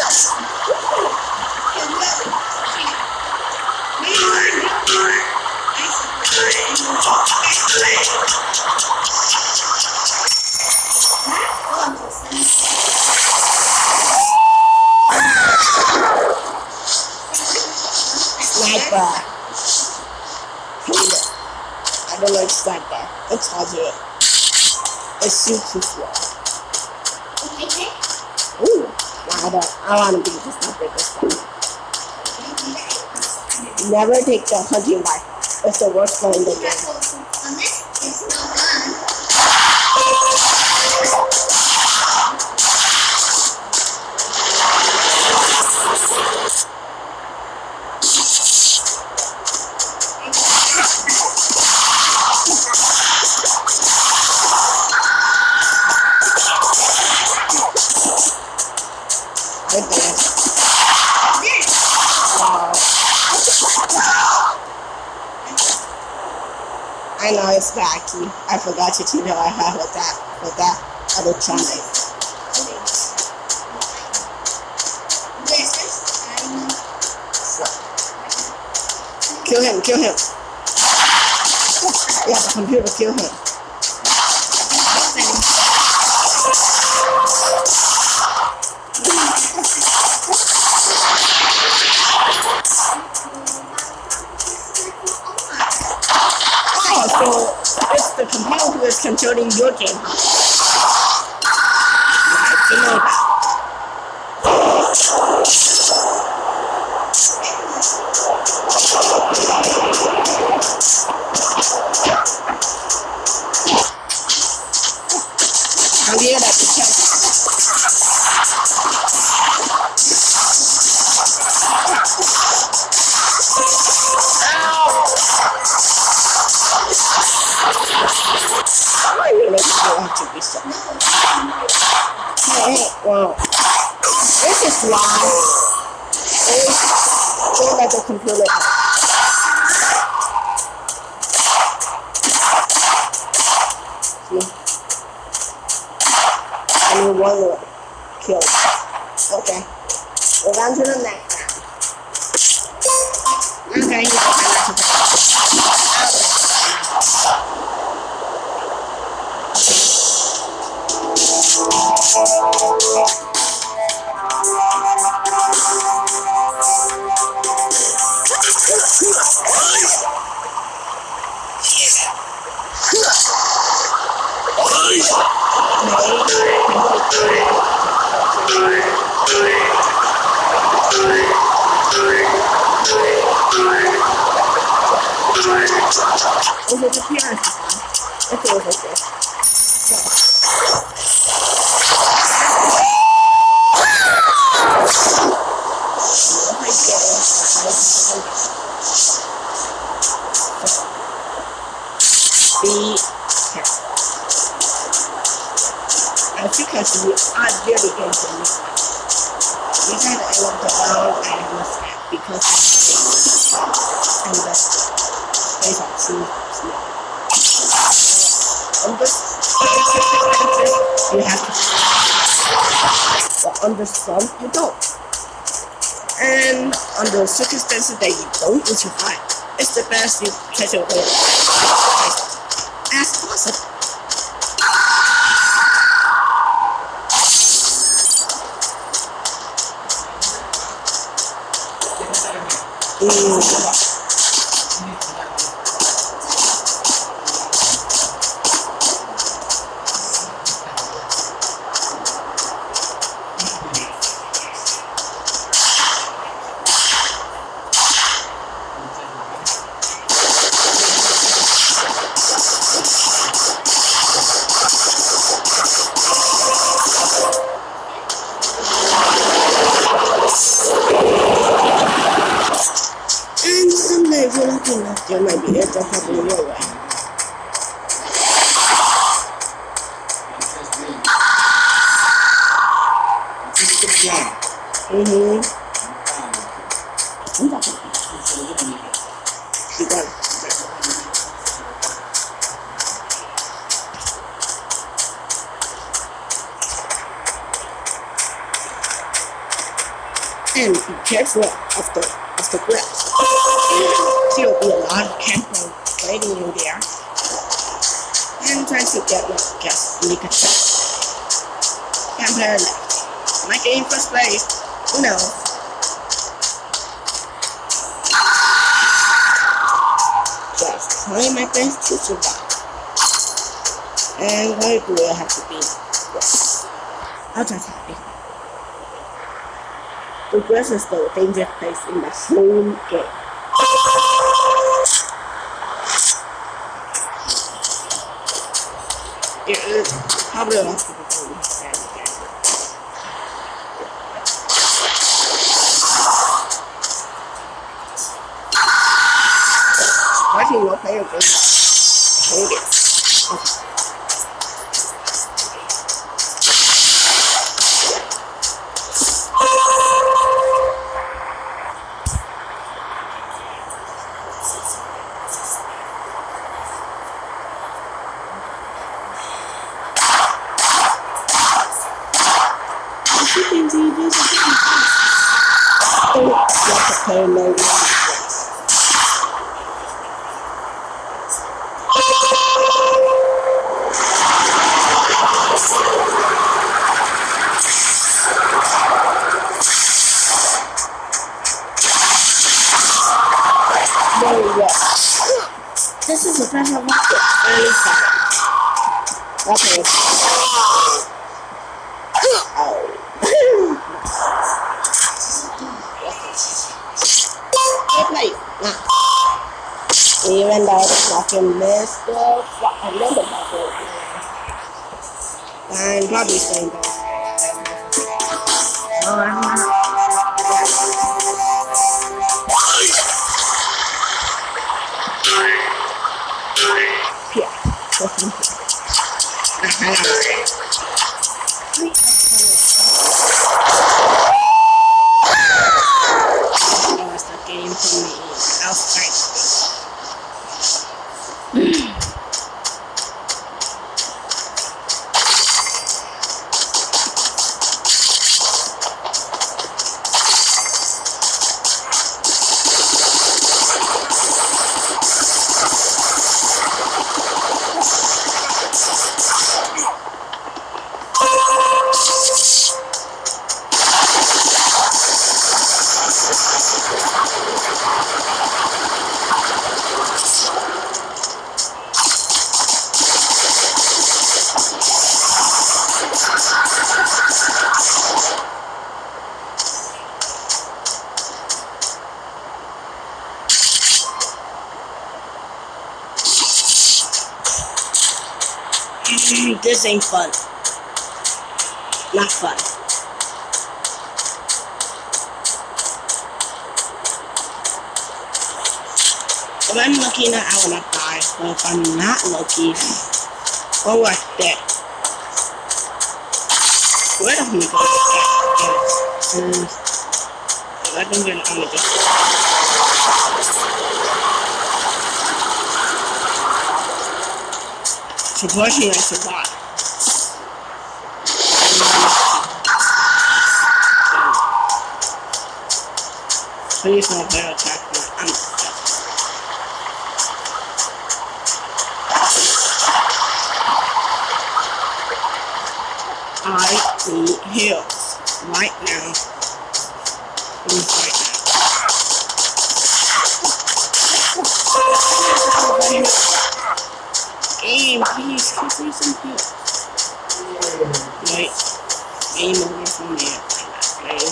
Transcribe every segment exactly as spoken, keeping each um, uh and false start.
Sniper. I don't like sniper. It's harder. It's super slow. Ooh, no, I don't. I want to be the sniper this one. Never take the hunting rifle. It's the worst one in the game. I know it's wacky. I forgot to tell you I have with that with that electronic. Kill him, kill him. Yeah, the computer kill him. So it's the computer who is controlling your game. Nice to know that. I'll get at the check. I really want to be so. Hey, wow. This is why. Don't let the computer out. See? I mean, one more kill. Okay. We're on to the next round. Okay, you go back to the Is it appearance? Let's go with this. Be careful. As you can see, I'm really getting to this one. You gotta end up the round and look at because and the space are too small. On this you have to, but on the sun you don't. And under the circumstances that you don't, you survive. It's the best you catch a whale as possible. Mm. There might be aircraft happening your way. Mm-hmm. She got it. And be careful of the of the grass. There will be a lot of campers waiting in there. And trying to get my guess sneak attack. Camper left. Am I getting first place? Who knows? Just trying my best to survive. And why do I have to be? Yes. I'll just happy. The grass is the dangerous place in the whole game. It is probably a lot of people don't understand the game. Watching your player game. Hold it. Okay. Okay, no, this is a special rocket. Very sorry. Okay. Oh. Good nah. Even though it's not a missed the I remember that one. I'm probably saying that. No, I'm not. Here. Listen here. Game for me outside. This ain't fun. Not fun. If I'm lucky enough, I will not die. But if I'm not lucky, oh, what that? Where does me go? And if I don't get on the just. Supposedly I survived. Please don't better attack me. I'm dead. I need heals right now. Please right now. Game, please, give me some heals. Wait. Game over from there. Okay.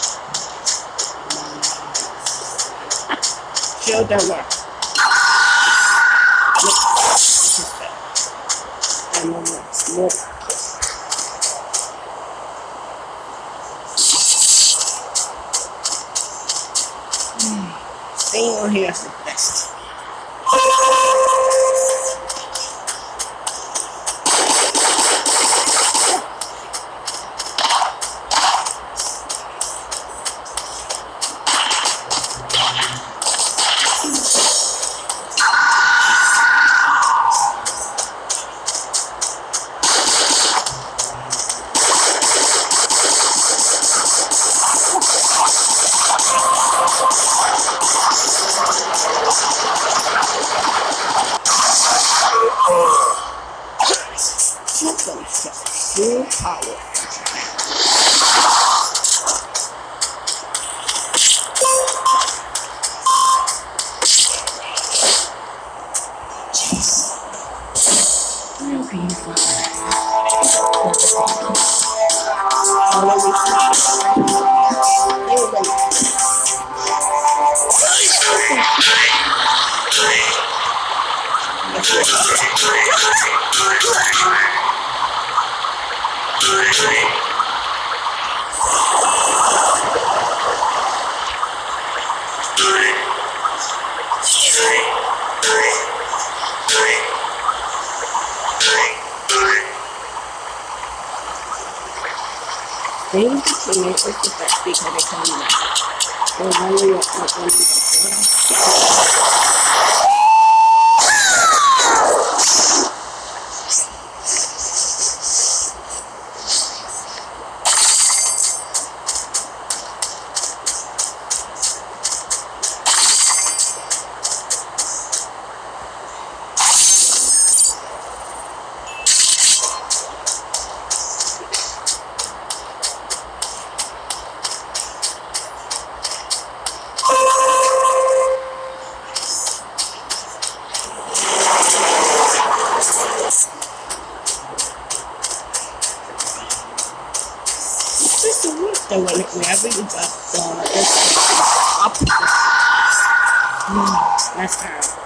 Shield that work. I'm over. Smoke. Staying on here is the best. Shotgun shot, full power. I'll be fine. They need to clean it with the best because they come back. So when we are up on the water. So when, whenever you drop the this opposite, mm, that's terrible.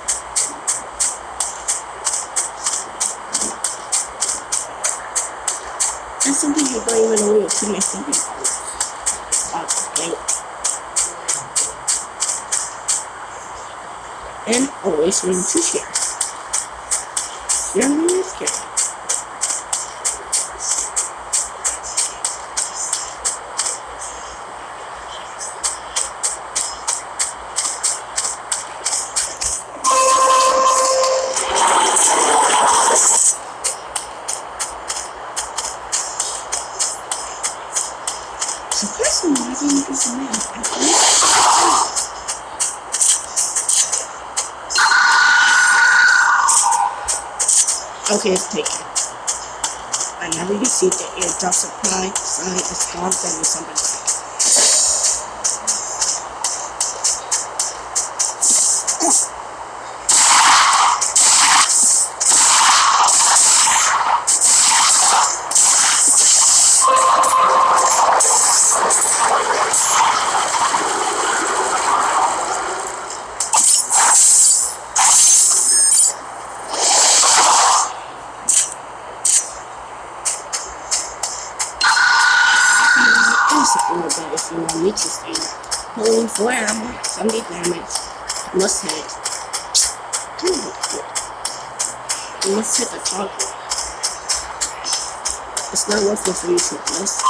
That's something you don't even know your teammates thinking about. Okay. And always win two shares. You're really scared. The person using this map, I think. Okay, it's taken. Whenever you see the airdrop supply sign is gone, then there's somebody like it. That if you want me to stay pulling four ammo, seventy damage, must hit. You must hit the target. It's not worth it for you to miss.